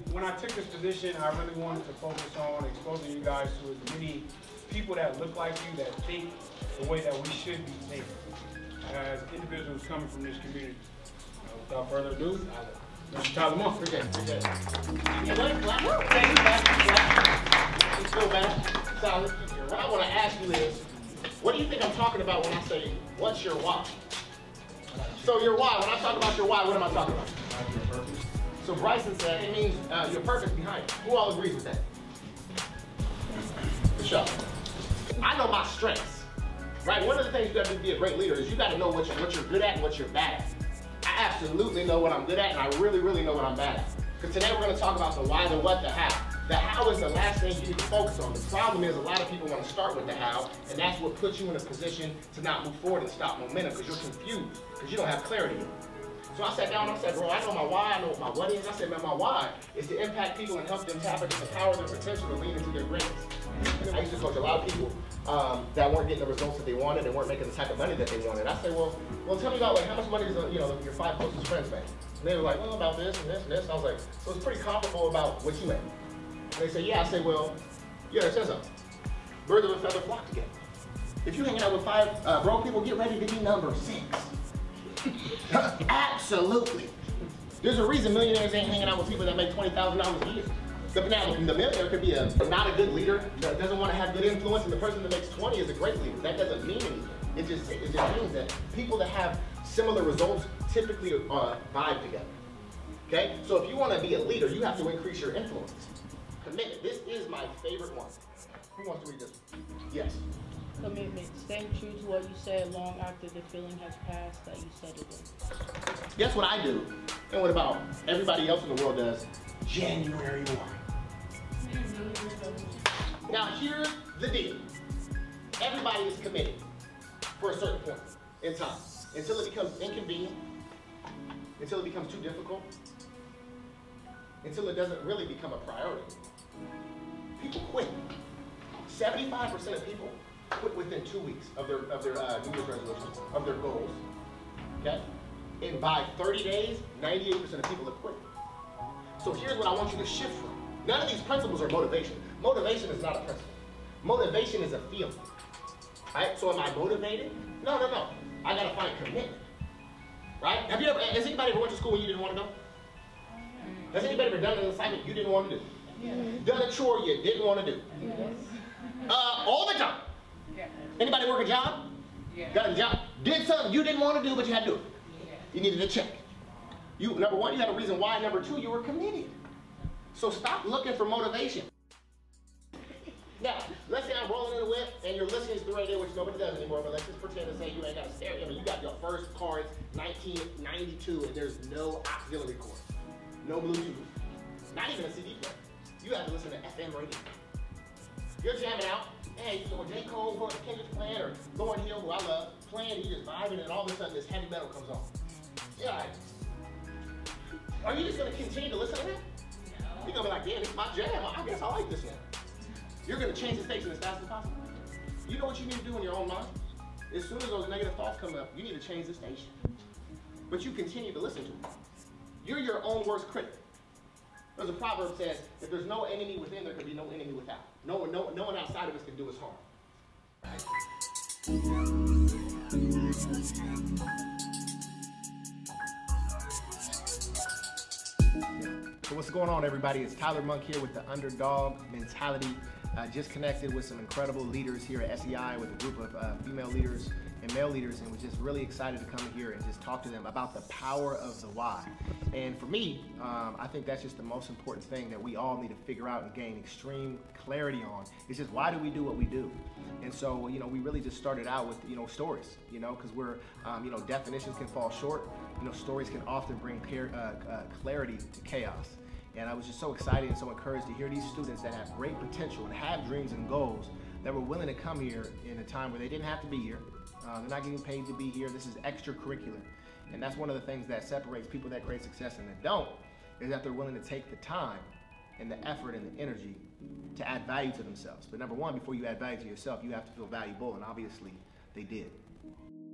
when I took this position, I really wanted to focus on exposing you guys to as many people that look like you, that think the way that we should be thinking as individuals coming from this community. Without further ado, Mr. Tyler Monk. Appreciate it. Let's go back. Solid. What I want to ask you is, what do you think I'm talking about when I say, what's your why? So your why, when I talk about your why, what am I talking about? Your purpose. So Bryson said it means your purpose behind it. Who all agrees with that? For sure. I know my strengths, right? One of the things you got to do to be a great leader is you got to know what you're good at and what you're bad at. I absolutely know what I'm good at, and I really, really know what I'm bad at. Because today we're going to talk about the why, the what, the how. The how is the last thing you need to focus on. The problem is a lot of people want to start with the how, and that's what puts you in a position to not move forward and stop momentum because you're confused, because you don't have clarity. So I sat down and I said, bro, I know my why, I know what my what is. I said, man, my why is to impact people and help them tap into the power of their potential to lead into their greatness. I used to coach a lot of people that weren't getting the results that they wanted and weren't making the type of money that they wanted. I said, well, tell me about like how much money is your 5 closest friends make? And they were like, well, about this and this and this. I was like, so it's pretty comparable about what you make. And they said, yeah. I said, well, you understand something? Birds of a feather flock together. If you're hanging out with 5 broke people, get ready to be number 6. Absolutely. There's a reason millionaires ain't hanging out with people that make $20,000 a year. Now, the millionaire could be not a good leader, that doesn't want to have good influence, and the person that makes 20 is a great leader. That doesn't mean anything. It just means that people that have similar results typically vibe together. Okay? So if you want to be a leader, you have to increase your influence. Commitment. This is my favorite one. Who wants to read this one? Yes. Commitment. Staying true to what you said long after the feeling has passed that you said it in. Guess what I do, and what about everybody else in the world does? January 1. Now here's the deal. Everybody is committed for a certain point in time, until it becomes inconvenient, until it becomes too difficult, until it doesn't really become a priority. People quit. 75% of people quit within 2 weeks of their New Year's resolutions, of their goals. Okay? And by 30 days, 98% of people have quit. So here's what I want you to shift from. None of these principles are motivation. Motivation is not a principle. Motivation is a feeling. Right? So am I motivated? No. I gotta find commitment. Right? Has anybody ever went to school when you didn't want to go? Has anybody ever done an assignment you didn't want to do? Yes. Done a chore you didn't want to do? Yes. All the time. Yes. Anybody work a job? Yes. Got a job? Did something you didn't want to do, but you had to do it. Yes. You needed a check. Number 1, you had a reason why. Number 2, you were committed. So stop looking for motivation. Now, let's say I'm rolling in the whip and you're listening to the radio, which nobody does anymore, but let's just pretend to say you ain't got a stereo. I mean, you got your first car, it's 1992, and there's no auxiliary cord, no Bluetooth, not even a CD player. You have to listen to FM radio. You're jamming out, hey, you know, J. Cole, or Kendrick's playing, or Lauryn Hill, who I love, playing, you just vibing, and all of a sudden this heavy metal comes on. Yeah. Are you just going to continue to listen to that? No. You're going to be like, damn, it's my jam. I guess I like this one. You're going to change the station as fast as possible. You know what you need to do in your own mind? As soon as those negative thoughts come up, you need to change the station. But you continue to listen to it. You're your own worst critic. There's a proverb that says, if there's no enemy within, there can be no enemy without. No one outside of us can do us harm. Right? So what's going on, everybody? It's Tyler Monk here with the Underdog Mentality. Just connected with some incredible leaders here at SEI with a group of female leaders and male leaders, and was just really excited to come here and just talk to them about the power of the why. And for me, I think that's just the most important thing that we all need to figure out and gain extreme clarity on. It's just, why do we do what we do? And so, you know, we really just started out with, you know, stories, you know, because we're, you know, definitions can fall short. You know, stories can often bring clarity to chaos. And I was just so excited and so encouraged to hear these students that have great potential and have dreams and goals that were willing to come here in a time where they didn't have to be here. They're not getting paid to be here. This is extracurricular. And that's one of the things that separates people that create success and that don't, is that they're willing to take the time and the effort and the energy to add value to themselves. But number one, before you add value to yourself, you have to feel valuable, and obviously they did.